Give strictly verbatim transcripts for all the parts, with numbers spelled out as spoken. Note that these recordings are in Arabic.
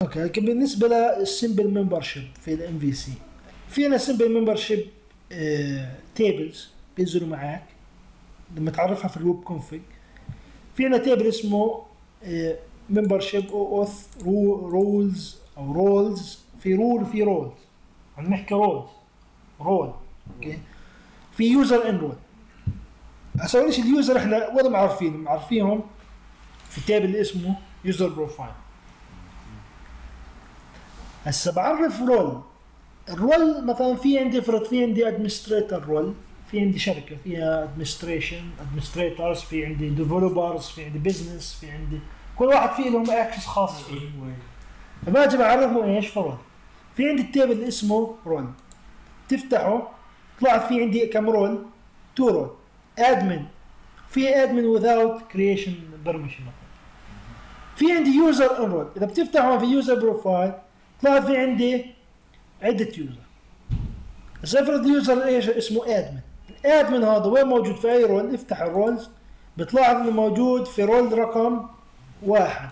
اوكي لكن بالنسبه للسمبل ممبرشيب في الام في سي في عندنا سمبل ممبرشيب تيبلز بينزلوا معك لما تعرفها في الويب كونفيج. في عندنا تيبل اسمه ممبرشيب او اوث رولز او رولز. في رول في رولز عم نحكي رولز رول اوكي. في يوزر ان رول. هسه اول شيء اليوزر احنا ولا معرفين معرفينهم في التيبل اللي اسمه يوزر بروفايل. هسه بعرف رول. الرول مثلا في عندي فرض في عندي ادمنستريتور رول. في عندي شركه فيها ادمنستريشن ادمنستريتورز، في عندي ديفلوبرز، في عندي بزنس، في عندي كل واحد فيه لهم اكسس خاص فيه. فباجي بعرفهم ايش فرول. في عندي التيبل اللي اسمه رول تفتحه طلعت في عندي كم رول؟ تو رول. ادمن في ادمن without creation permission. في عندي يوزر ان رول. اذا بتفتحه في يوزر بروفايل طلعت في عندي عده يوزر. هسه افرض اليوزر ايش اسمه ادمن. الادمن هذا وين موجود في اي رول؟ افتح الرولز بيطلع انه موجود في رول رقم واحد.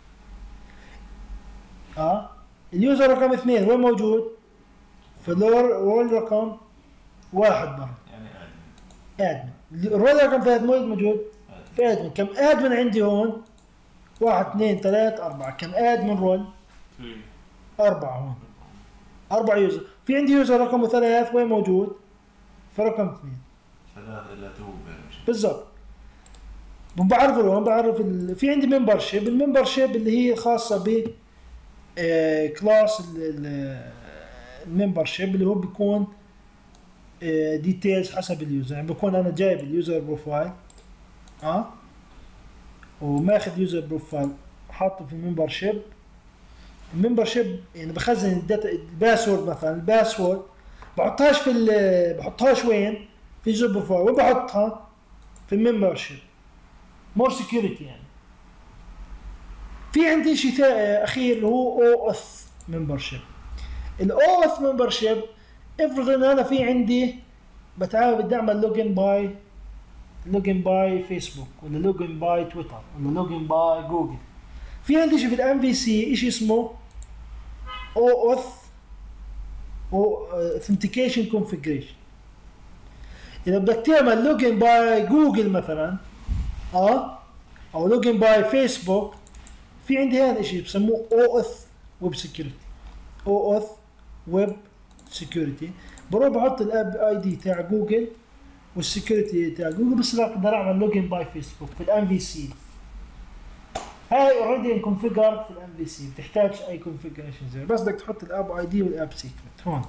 اه اليوزر رقم اثنين وين موجود؟ في رول رقم واحد برضه. يعني ادمن. الرول رقم ثلاث موجود في ادمن. كم ادمن عندي هون؟ واحد اثنين ثلاث أربعة. كم ادمن رول؟ أربعة هون. أربع يوزر. في عندي يوزر رقم ثلاث وين موجود؟ في رقم اثنين. ثلاثة إلا تو بالضبط. بعرف الوين بعرف ال... في عندي ممبرشيب. الممبرشيب اللي هي خاصة ب آه كلاس الممبرشيب اللي هو بيكون آه ديتيلز حسب اليوزر. يعني بكون أنا جايب اليوزر بروفايل اه وماخذ يوزر بروفايل حاطه في الممبرشيب. الممبرشيب يعني بخزن الداتا الباسورد مثلا. الباسورد بحطهاش في بحطهاش وين؟ في يوزر بروفايل. وين بحطها؟ في الممبرشيب. مور سكيورتي يعني. في عندي شيء اخير اللي هو او اوث ممبرشيب. الاو اوث ممبرشيب افرض ان انا في عندي بتعامل بدي اعمل لوجن باي لوجن باي فيسبوك ولا لوجن باي تويتر ولا لوجن باي جوجل. في عندي شيء في الام في سي شيء اسمه او اوث او اوثنتيكيشن كونفيجريشن. اذا بدك تعمل لوجن باي جوجل مثلا اه او لوجن باي فيسبوك في عندي هذا الشيء بسموه او اوث ويب سكيورتي. او اوث ويب سكيورتي. بروح بحط الاب اي دي تاع جوجل والسكيورتي تاع جوجل بس لا اقدر اعمل لوجن باي فيسبوك في الام في سي. هاي اوريدي انكونفيجر في الام في سي. بتحتاج اي كونفيجريشن زي بس بدك تحط الاب اي دي والاب سيكريت هون.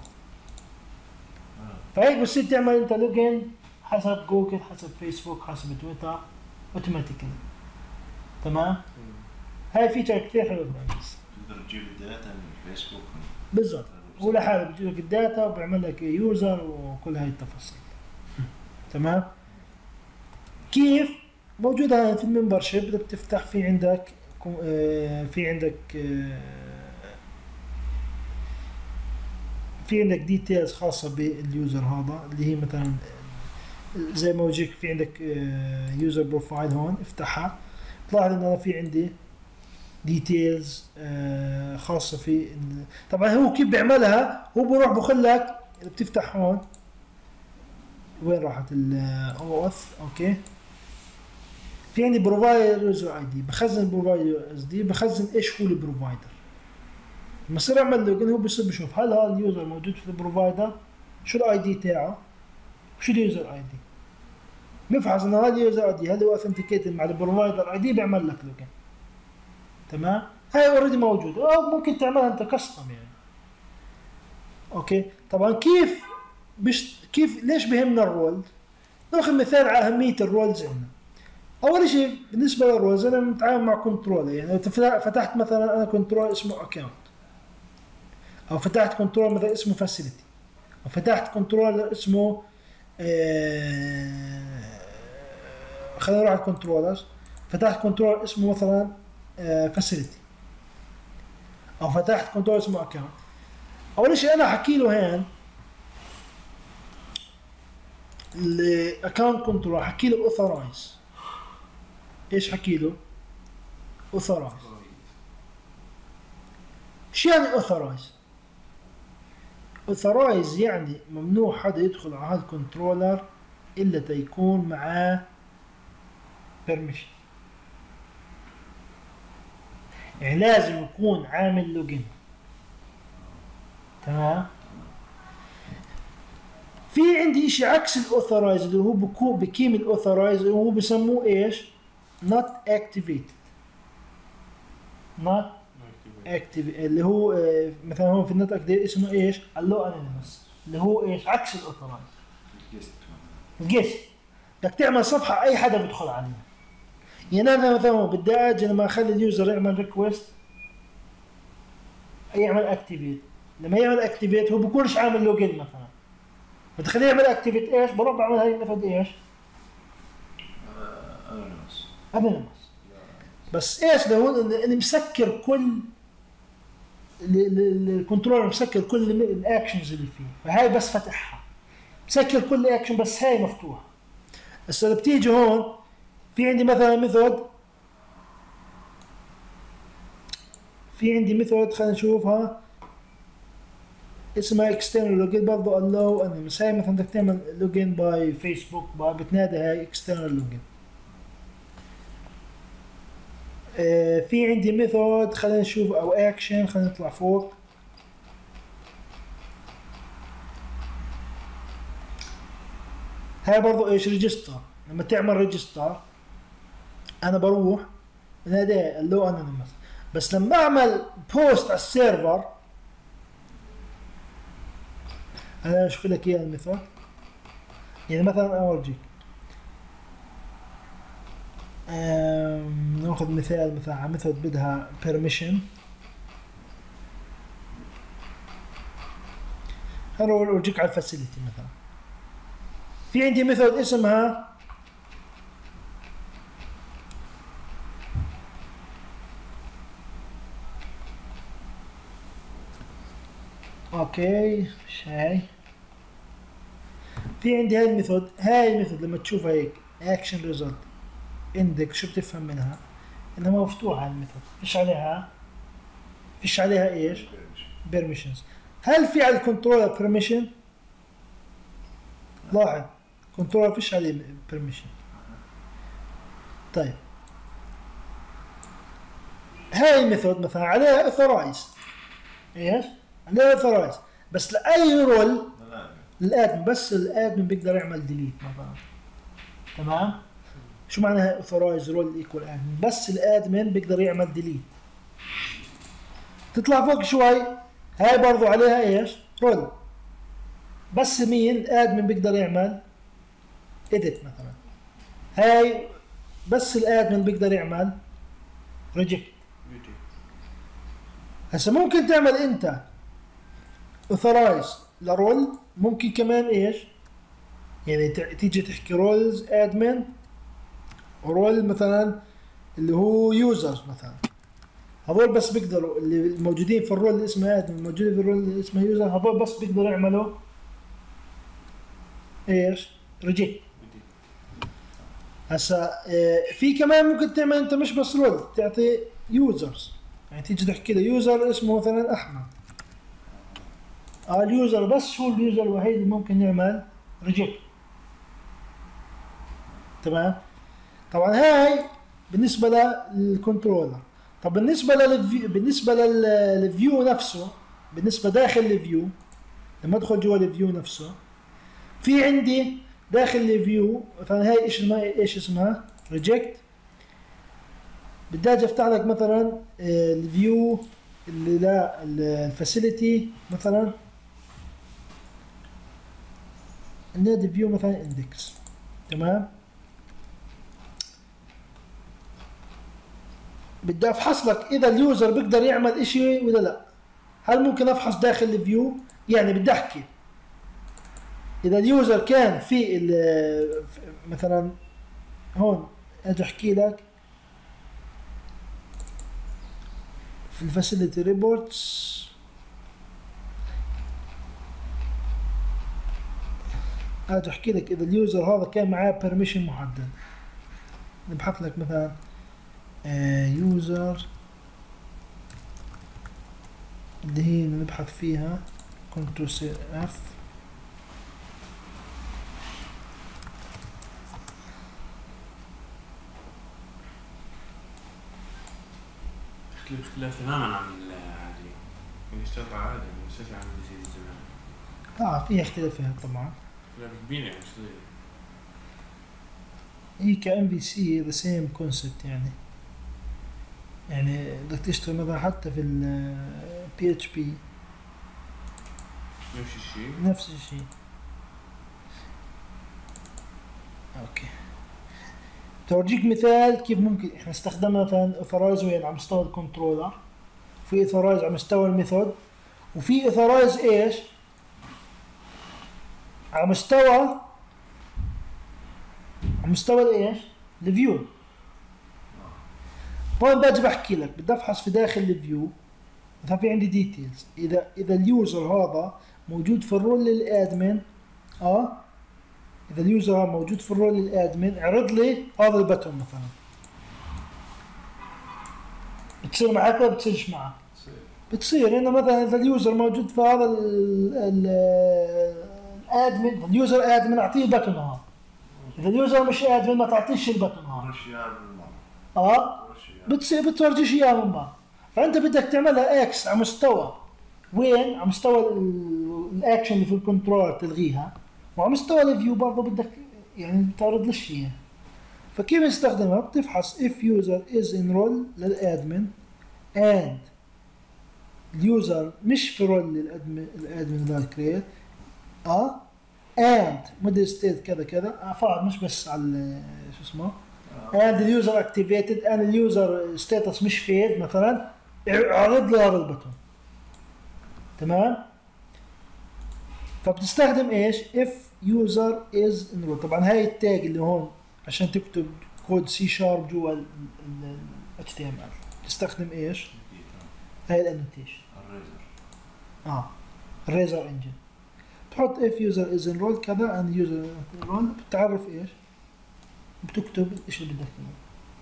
فهيك بتصير تعمل انت لوجن حسب جوجل حسب فيسبوك حسب تويتر اوتوماتيكلي. تمام؟ هاي فيتشر كثير حلوه بالامس. تقدر تجيب الداتا من فيسبوك بالضبط. هو لحاله بيجيب لك الداتا وبيعمل لك يوزر وكل هاي التفاصيل. تمام؟ كيف؟ موجودة في الممبرشيب. بدك تفتح في عندك في عندك في عندك ديتيلز خاصة باليوزر هذا اللي هي مثلا زي ما وجهك في عندك يوزر بروفايل هون افتحها. طلع لي انه في عندي ديتيلز خاصة في طبعا هو كيف بيعملها. هو بروح بخلك بتفتح هون وين راحت الاو اوث اوكي. في عندي بروفايدر يوزر اي دي. بخزن البروفايدر اس دي بخزن ايش هو البروفايدر. لما يصير اعمل لوجن هو بيصير بشوف هل هذا اليوزر موجود في البروفايدر شو الاي دي تاعه شو اليوزر اي دي. نفحص انه هذا اليوزر اي دي هل هو اوثنتيكيتد مع البروفايدر اي دي بيعمل لك لوجن. تمام. هاي اوريدي موجوده او ممكن تعملها انت كاستم يعني. اوكي طبعا كيف بش كيف ليش بهمنا الرولز؟ ناخذ مثال على اهميه الرولز عندنا. اول شيء بالنسبه للرولز انا متعامل مع كنترول. يعني لو فتحت مثلا انا كنترول اسمه اكونت او فتحت كنترول مثلا اسمه فاسيلتي او فتحت كنترول اسمه آه خلينا نروح على الكنترولرز. فتحت كنترول اسمه مثلا فاسيلتي آه او فتحت كنترول اسمه اكونت. اول شيء انا احكي له هان الاكونت كنترول احكي له اوثرايز. ايش حكي له؟ اوثرايز. شو يعني اوثرايز؟ اوثرايز يعني ممنوع حدا يدخل على هذا الكنترولر الا تيكون معاه بيرميشن، يعني لازم يكون عامل لوجن. تمام. في عندي اشي عكس الاوثرايز اللي هو بكون بكيم الاوثرايز اللي هو بسموه ايش؟ not activated. not active اللي هو آه، مثلا هون في النت اكتيف اسمه ايش؟ اللو انونيمس اللي هو ايش؟ عكس الاوثرايز. الجست بدك تعمل صفحه اي حدا بيدخل عليها. يعني انا مثلا بدي اجي لما اخلي اليوزر يعمل ريكوست يعمل اكتيفيت، لما يعمل اكتيفيت هو بكونش عامل لوجين مثلا، بتخليه يعمل اكتيفيت ايش؟ بروح بعمل هاي الميثود ايش؟ انونيمس انونيمس. بس ايش لو اني مسكر كل الكنترولر، مسكر كل الاكشنز اللي فيه، فهاي بس فتحها مسكر كل اكشن بس هاي مفتوحه. هسه بتيجي هون في عندي مثلا ميثود، في عندي ميثود خلينا نشوفها اسمها external login برضه allow anonymous. هاي مثلا بدك تعمل login باي فيسبوك بتنادي هاي external login. آه في عندي ميثود خلينا نشوف او اكشن، خلينا نطلع فوق. هاي برضه ايش؟ ريجستر. لما تعمل ريجستر انا بروح بنادي allow anonymous، بس لما اعمل بوست على السيرفر انا اشوف لك اياها الميثود. يعني مثلا اورجيك ناخذ مثال مثلا على ميثود بدها permission. هنروح اورجيك على الفاسيلتي مثلا. في عندي ميثود اسمها اوكي مش هاي. في عندي هاي الميثود، هاي الميثود لما تشوفها هيك اكشن ريزلت اندكس شو بتفهم منها؟ انها مفتوحه الميثود، فيش عليها فيش عليها ايش؟ بيرميشنز. هل في على الكنترولر بيرميشن؟ لاحظ كنترولر فيش عليه بيرميشن. طيب هاي الميثود مثلا عليها اوثرايز ايش؟ عليها اوثرايز بس لاي رول للادمن، بس الادمن بيقدر يعمل ديليت مثلا. تمام؟ شو معناها اوثرايز رول ايكوال ادمن؟ بس الادمن بيقدر يعمل ديليت. تطلع فوق شوي هاي برضو عليها ايش؟ رول بس مين؟ الادمن بيقدر يعمل edit مثلا. هاي بس الادمن بيقدر يعمل reject. هسه ممكن تعمل انت authorize لرول، ممكن كمان ايش؟ يعني تيجي تحكي رولز ادمن ورول مثلا اللي هو يوزرز مثلا، هذول بس بيقدروا اللي الموجودين في الرول اللي اسمه ادمن الموجودين في الرول اللي اسمه يوزر، هذول بس بيقدروا يعملوا ايش؟ ريجكت. هسا في كمان ممكن تعمل انت مش بس رول، تعطي يوزرز، يعني تيجي تحكي له يوزر اسمه مثلا احمد، اه اليوزر بس هو اليوزر الوحيد اللي ممكن يعمل ريجكت. تمام؟ طبعا هاي بالنسبه للكنترولر. طب بالنسبه للفيو، بالنسبه للفيو نفسه، بالنسبه داخل الفيو لما ادخل جوا الفيو نفسه في عندي داخل الفيو مثلا هاي ايش اسمها؟ ايش اسمها؟ ريجكت. بدي اجي افتح لك مثلا الفيو اللي لا الفاسيلتي مثلا نادي فيو مثلا اندكس. تمام؟ بدي افحص لك اذا اليوزر بيقدر يعمل اشي ولا لا. هل ممكن افحص داخل الفيو؟ يعني بدي احكي اذا اليوزر كان في مثلا هون اجي احكي لك في الفاسيلتي ريبورتس اجي احكي لك اذا اليوزر هذا كان معاه بيرميشن محدد. نبحث لك مثلا يوزر اللي هي نبحث فيها كنترول سي اف. تختلف اختلاف تماما عن العادي، يشتغل عادي مش عن بي سي زمان. اه فيها اختلاف فيها طبعا، اختلاف كبير يعني صغير. هي ك ام في سي ذا سيم كونسبت يعني. يعني بدك تشتغل مثلا حتى في ال بي اتش بي نفس الشيء نفس الشيء. اوكي تورجيك مثال كيف ممكن احنا استخدمنا مثلا اثرايز وين على مستوى الكنترولر، في اثرايز على مستوى الميثود، وفي اثرايز ايش على مستوى على مستوى الايش الفيو. هون باجي بحكي لك بدي افحص في داخل الفيو، مثلا في عندي ديتيلز، اذا اذا اليوزر هذا موجود في الرول للادمن، اه اذا اليوزر هذا موجود في الرول للادمن اعرض لي هذا البتون مثلا. بتصير معك ولا بتصيرش معك؟ بتصير انه مثلا اذا اليوزر موجود في هذا الادمن، اليوزر ادمن اعطيه البتون هذا، اذا اليوزر مش ادمن ما تعطيش البتون هذا. اه بتصير بتورجيش اياه من بعض. فانت بدك تعملها اكس على مستوى وين؟ على مستوى الاكشن اللي في الكنترول تلغيها، وعلى مستوى الفيو برضه بدك يعني تعرض ليش اياه. فكيف نستخدمها؟ بتفحص if user is enroll للادمن and اليوزر مش في رول للادمن الادمن ذا كريت، اه and موديل ستيت كذا كذا فقط مش بس على شو اسمه and the user activated and the user status مش فيد مثلا، اعرض لي هذا البتون. تمام؟ فبتستخدم ايش؟ if user is enrolled. طبعا هاي التاج اللي هون عشان تكتب كود سي شارب جوا ال اتش تي ام ال تستخدم ايش؟ هاي الانوتيشن الريزر. اه الريزر انجن. تحط if user is enrolled كذا and user enrolled، بتعرف ايش؟ بتكتب ايش اللي بدك تعمله.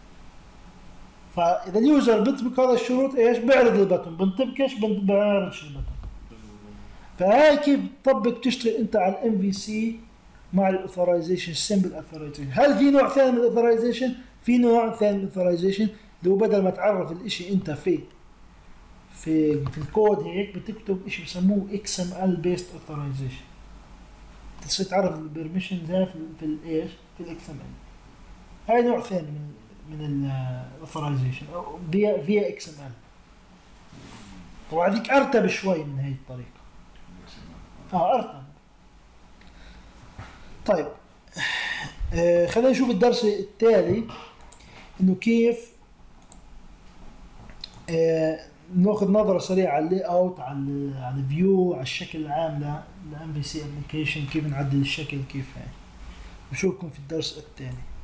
فاذا اليوزر بيطبق هذا الشروط ايش؟ بيعرض البتون، بنطبقش بيعرضش البتون. فهاي كيف تطبق تشتغل انت على الام في سي مع الاوثرايزيشن سمبل اوثرايزيشن. هل في نوع ثاني من الاوثرايزيشن؟ في نوع ثاني من الاوثرايزيشن اللي هو بدل ما تعرف الاشي انت في في في الكود هيك بتكتب اشي بسموه اكس ام ال بيست اوثرايزيشن. تصير تعرف البرميشن زي في في الايش؟ في الاكس ام ال. هاي نوع ثاني من من الاوثرايزيشن فيا فيا اكس ام ال. طبعا هذيك ارتب شوي من هاي الطريقه. اه ارتب. طيب آه خلينا نشوف الدرس التالي انه كيف آه ناخذ نظره سريعه على اللي اوت، على ال على الفيو، على الشكل العام للام في سي ابلكيشن، كيف نعدل الشكل كيف هاي. بشوفكم في الدرس التالي.